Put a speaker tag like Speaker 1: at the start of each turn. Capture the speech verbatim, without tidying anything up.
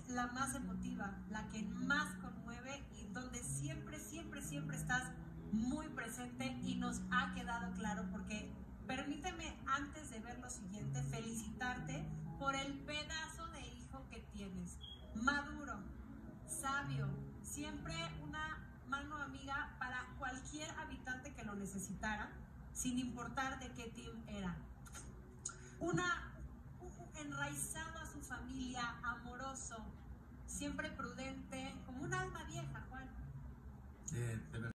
Speaker 1: la más emotiva, la que más conmueve y donde siempre, siempre, siempre estás muy presente y nos ha quedado claro porque permíteme antes de ver lo siguiente felicitarte por el pedazo de hijo que tienes, maduro, sabio, siempre una mano amiga para cualquier habitante que lo necesitara, sin importar de qué team era. Una enraizado a su familia, amoroso, siempre prudente, como un alma vieja, Juan.
Speaker 2: Eh, de verdad.